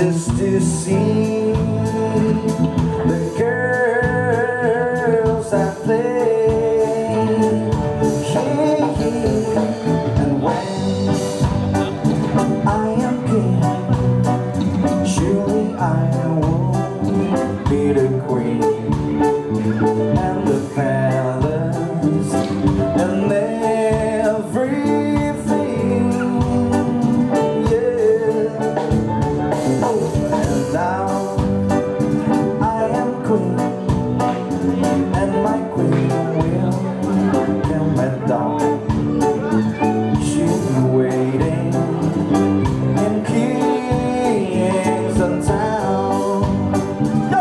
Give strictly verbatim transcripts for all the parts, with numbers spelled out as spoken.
just to see the girls that play. And when I am king, surely I will be the queen and the palace and everything. Yeah. Oh, and now I am queen, and my queen will come at dawn. She'll be waiting in Kingston Town. Yo!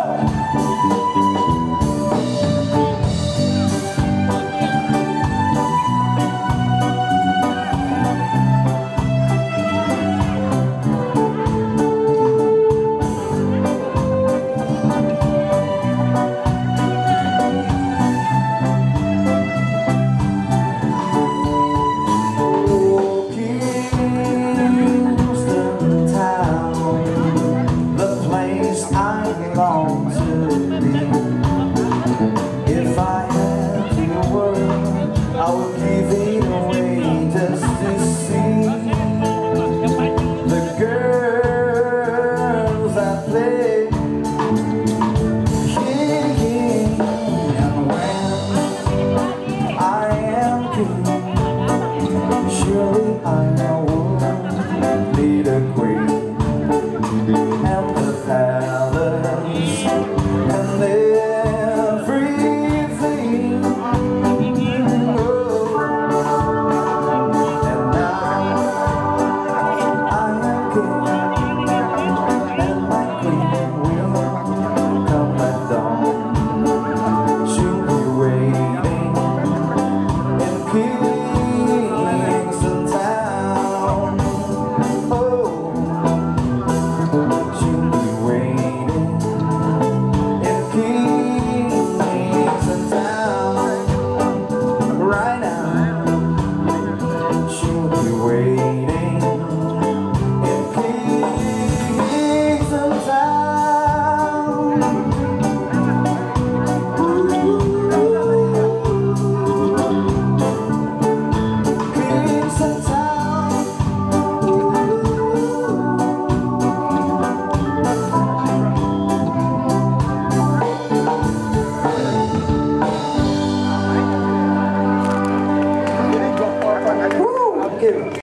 Belong to me. If I had the world, I would give it away just to see the girls that play. Yeah, and when I am king, surely I will be the queen and the palace and everything. Oh. And now I am king, and my queen will come at dawn. She'll be waiting in Kingston Town. Oh. She'll be waiting in Kingston Town right now. She'll be waiting in Kingston Town. Kingston Town. Woo!